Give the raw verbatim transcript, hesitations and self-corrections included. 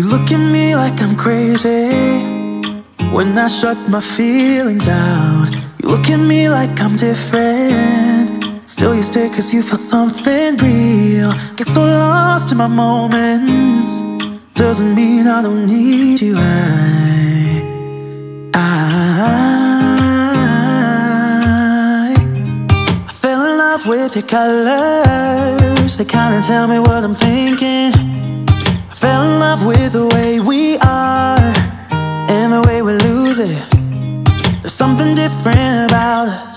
look at me like I'm crazy when I shut my feelings out. You look at me like I'm different, still you stay cause you feel something real. Get so lost in my moments, doesn't mean I don't need you. I, I, I fell in love with your colors, they kinda tell me what I'm thinking. I fell in love with the way we are and the way we lose it. There's something different about us,